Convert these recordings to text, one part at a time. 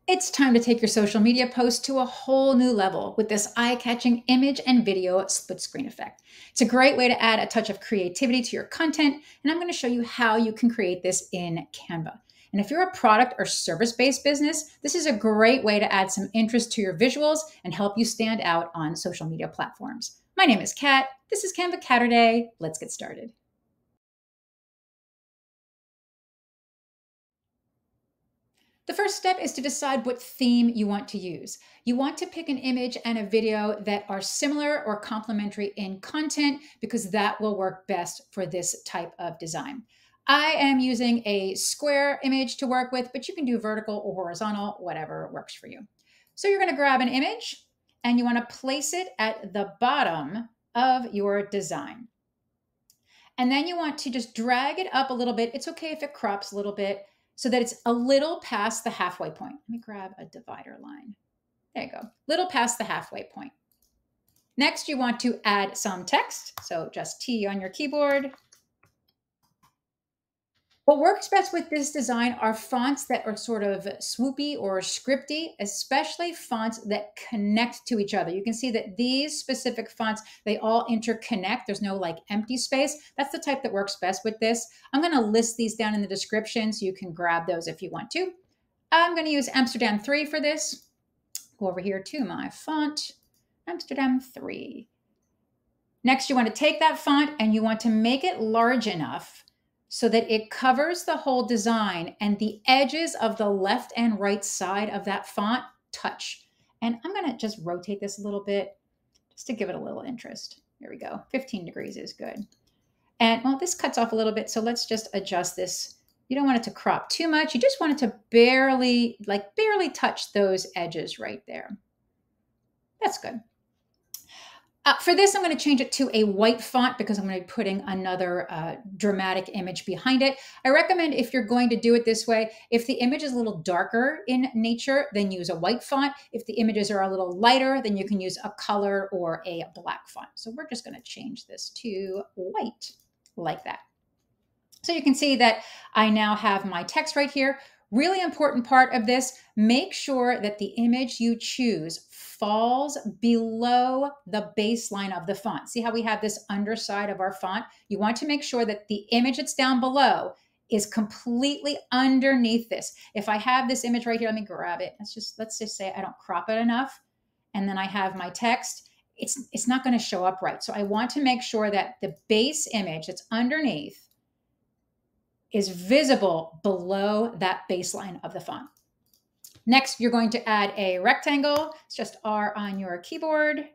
It's time to take your social media post to a whole new level with this eye-catching image and video split screen effect. It's a great way to add a touch of creativity to your content, and I'm going to show you how you can create this in Canva. And if you're a product or service-based business, this is a great way to add some interest to your visuals and help you stand out on social media platforms. My name is Kat. This is Canva Catterday. Let's get started. The first step is to decide what theme you want to use. You want to pick an image and a video that are similar or complementary in content because that will work best for this type of design. I am using a square image to work with, but you can do vertical or horizontal, whatever works for you. So you're going to grab an image and you want to place it at the bottom of your design. And then you want to just drag it up a little bit. It's okay if it crops a little bit, so that it's a little past the halfway point. Let me grab a divider line. There you go, little past the halfway point. Next, you want to add some text. So just T on your keyboard. What works best with this design are fonts that are sort of swoopy or scripty, especially fonts that connect to each other. You can see that these specific fonts, they all interconnect. There's no like empty space. That's the type that works best with this. I'm going to list these down in the description so you can grab those if you want to. I'm going to use Amsterdam 3 for this. Go over here to my font, Amsterdam 3. Next, you want to take that font and you want to make it large enough so that it covers the whole design and the edges of the left and right side of that font touch. And I'm going to just rotate this a little bit just to give it a little interest. There we go. 15 degrees is good. And well, this cuts off a little bit, so let's just adjust this. You don't want it to crop too much. You just want it to barely touch those edges right there. That's good. For this, I'm going to change it to a white font because I'm going to be putting another dramatic image behind it. I recommend if you're going to do it this way, if the image is a little darker in nature, then use a white font. If the images are a little lighter, then you can use a color or a black font. So we're just going to change this to white like that. So you can see that I now have my text right here. Really important part of this, make sure that the image you choose falls below the baseline of the font. See how we have this underside of our font? You want to make sure that the image that's down below is completely underneath this. If I have this image right here, let me grab it. Let's just say I don't crop it enough, and then I have my text. It's not going to show up right. So I want to make sure that the base image that's underneath is visible below that baseline of the font. Next, you're going to add a rectangle. It's just R on your keyboard.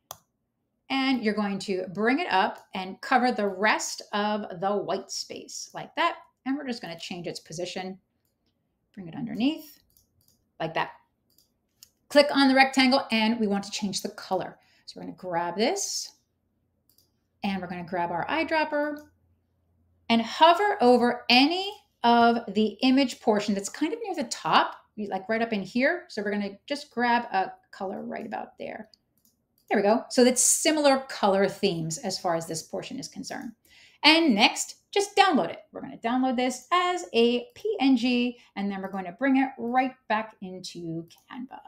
And you're going to bring it up and cover the rest of the white space like that. And we're just going to change its position. Bring it underneath like that. Click on the rectangle and we want to change the color. So we're going to grab this and we're going to grab our eyedropper and hover over any of the image portion that's kind of near the top, like right up in here. So we're going to just grab a color right about there. There we go. So that's similar color themes as far as this portion is concerned. And next, just download it. We're going to download this as a PNG, and then we're going to bring it right back into Canva.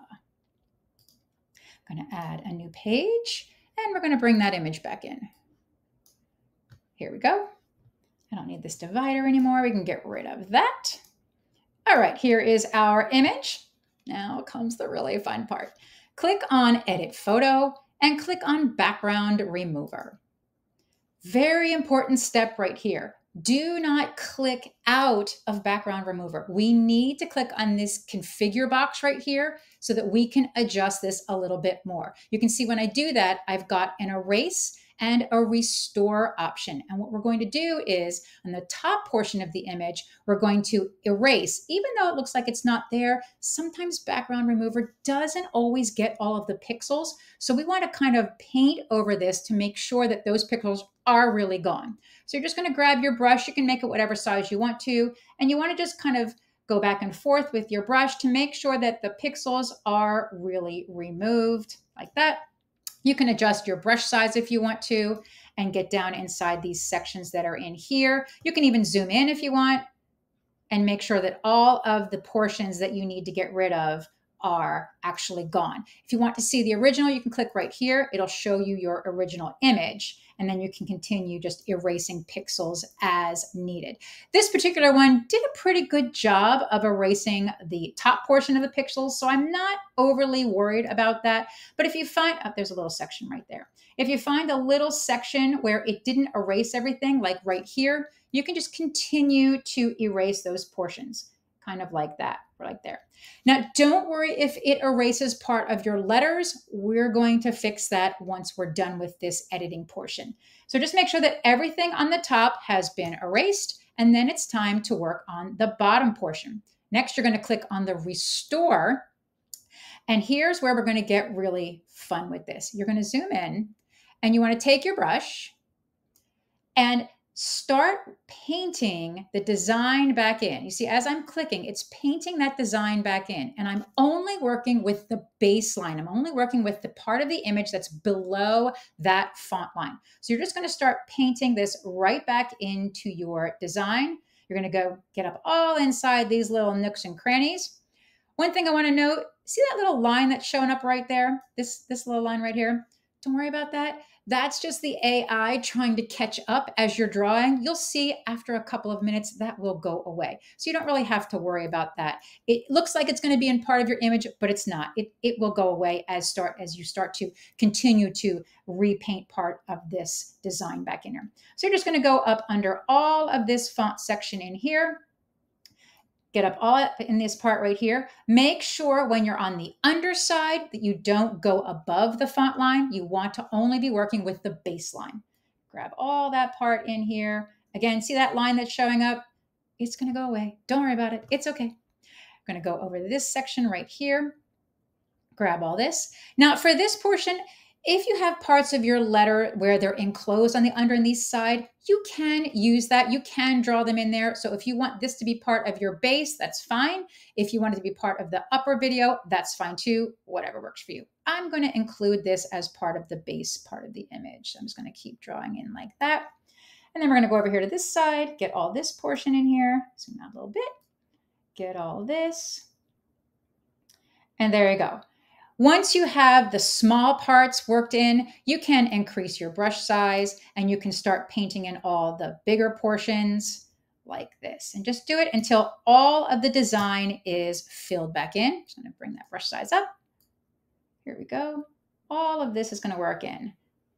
I'm going to add a new page, and we're going to bring that image back in. Here we go. I don't need this divider anymore. We can get rid of that. All right, here is our image. Now comes the really fun part. Click on Edit Photo and click on Background Remover. Very important step right here. Do not click out of Background Remover. We need to click on this configure box right here so that we can adjust this a little bit more. You can see when I do that, I've got an erase and a restore option. And what we're going to do is on the top portion of the image, we're going to erase. Even though it looks like it's not there, sometimes Background Remover doesn't always get all of the pixels. So we want to kind of paint over this to make sure that those pixels are really gone. So you're just going to grab your brush. You can make it whatever size you want to, and you want to just kind of go back and forth with your brush to make sure that the pixels are really removed like that. You can adjust your brush size if you want to and get down inside these sections that are in here. You can even zoom in if you want. and make sure that all of the portions that you need to get rid of are actually gone. If you want to see the original, you can click right here. It'll show you your original image, and then you can continue just erasing pixels as needed. This particular one did a pretty good job of erasing the top portion of the pixels, so I'm not overly worried about that. But if you find, oh, there's a little section right there. If you find a little section where it didn't erase everything, like right here, you can just continue to erase those portions, kind of like that, right there. Now, don't worry if it erases part of your letters. We're going to fix that once we're done with this editing portion. So just make sure that everything on the top has been erased, and then it's time to work on the bottom portion. Next, you're going to click on the Restore, and here's where we're going to get really fun with this. You're going to zoom in, and you want to take your brush and start painting the design back in. You see, as I'm clicking, it's painting that design back in, and I'm only working with the baseline. I'm only working with the part of the image that's below that font line. So you're just going to start painting this right back into your design. You're going to go get up all inside these little nooks and crannies. One thing I want to note, see that little line that's showing up right there? This little line right here? Don't worry about that. That's just the AI trying to catch up as you're drawing. You'll see after a couple of minutes that will go away. So you don't really have to worry about that. It looks like it's going to be in part of your image, but it's not. It will go away as you start to continue to repaint part of this design back in here. So you're just going to go up under all of this font section in here. Get up all up in this part right here. Make sure when you're on the underside that you don't go above the font line. You want to only be working with the baseline. Grab all that part in here. Again, see that line that's showing up? It's going to go away. Don't worry about it. It's okay. I'm going to go over this section right here. Grab all this. Now for this portion, if you have parts of your letter where they're enclosed on the underneath side, you can use that. You can draw them in there. So if you want this to be part of your base, that's fine. If you want it to be part of the upper video, that's fine too. Whatever works for you. I'm going to include this as part of the base part of the image. So I'm just going to keep drawing in like that. And then we're going to go over here to this side, get all this portion in here. Zoom out a little bit. Get all this. And there you go. Once you have the small parts worked in, you can increase your brush size and you can start painting in all the bigger portions like this. And just do it until all of the design is filled back in. Just going to bring that brush size up. Here we go. All of this is going to work in.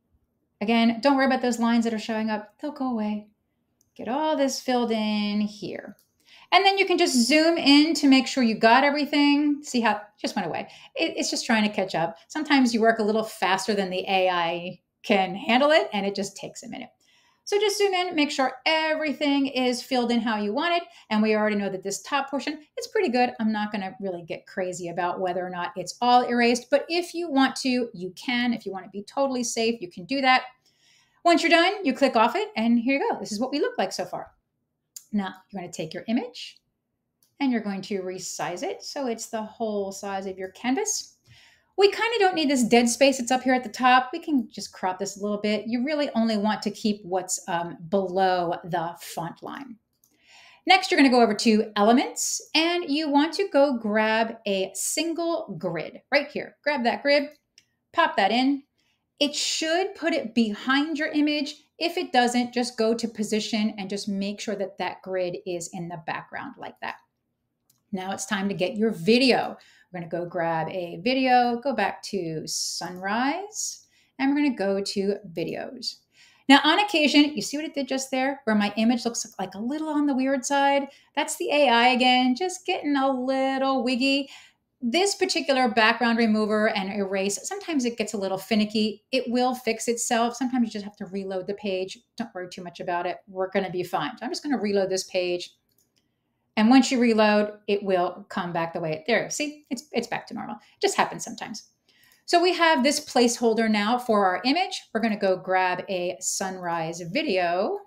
Again, don't worry about those lines that are showing up. They'll go away. Get all this filled in here. And then you can just zoom in to make sure you got everything. See how it just went away. It's just trying to catch up. Sometimes you work a little faster than the AI can handle it, and it just takes a minute. So just zoom in, make sure everything is filled in how you want it. And we already know that this top portion is pretty good. I'm not going to really get crazy about whether or not it's all erased. But if you want to, you can. If you want to be totally safe, you can do that. Once you're done, you click off it, and here you go. This is what we look like so far. Now, you're going to take your image and you're going to resize it so it's the whole size of your canvas. We kind of don't need this dead space that's up here at the top. We can just crop this a little bit. You really only want to keep what's below the font line. Next, you're going to go over to Elements, and you want to go grab a single grid right here. Grab that grid, pop that in. It should put it behind your image. If it doesn't, just go to position and just make sure that that grid is in the background like that. Now it's time to get your video. We're going to go grab a video, go back to Sunrise, and we're going to go to Videos. Now on occasion, you see what it did just there, where my image looks like a little on the weird side? That's the AI again, just getting a little wiggy. This particular background remover and erase, sometimes it gets a little finicky. It will fix itself. Sometimes you just have to reload the page. Don't worry too much about it. We're going to be fine. So I'm just going to reload this page. And once you reload, it will come back the way there. See, it's back to normal. It just happens sometimes. So we have this placeholder now for our image. We're going to go grab a sunrise video.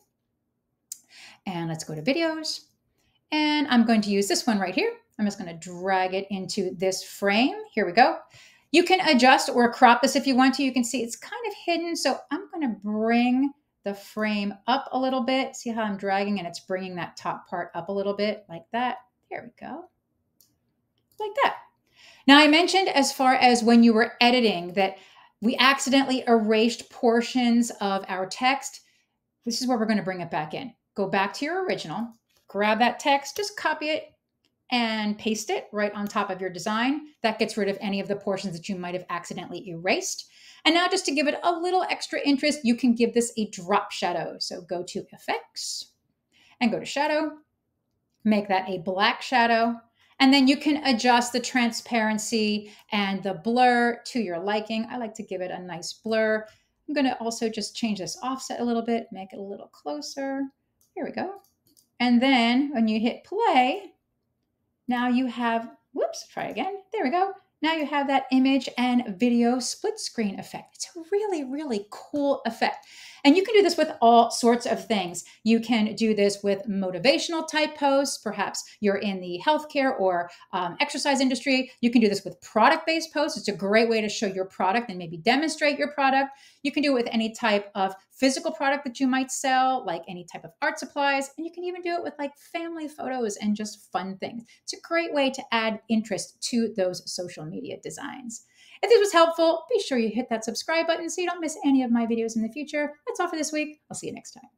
And let's go to videos. And I'm going to use this one right here. I'm just going to drag it into this frame. Here we go. You can adjust or crop this if you want to. You can see it's kind of hidden. So I'm going to bring the frame up a little bit. See how I'm dragging and it's bringing that top part up a little bit like that. There we go. Like that. Now I mentioned as far as when you were editing that we accidentally erased portions of our text. This is where we're going to bring it back in. Go back to your original, grab that text, just copy it and paste it right on top of your design. That gets rid of any of the portions that you might have accidentally erased. And now just to give it a little extra interest, you can give this a drop shadow. So go to Effects and go to Shadow, make that a black shadow. And then you can adjust the transparency and the blur to your liking. I like to give it a nice blur. I'm going to also just change this offset a little bit, make it a little closer. Here we go. And then when you hit play, now you have, whoops, try again. There we go. Now you have that image and video split screen effect. It's a really, really cool effect. And you can do this with all sorts of things. You can do this with motivational type posts. Perhaps you're in the healthcare or exercise industry. You can do this with product-based posts. It's a great way to show your product and maybe demonstrate your product. You can do it with any type of physical product that you might sell, like any type of art supplies. And you can even do it with like family photos and just fun things. It's a great way to add interest to those social media designs. If this was helpful, be sure you hit that subscribe button so you don't miss any of my videos in the future. That's all for this week. I'll see you next time.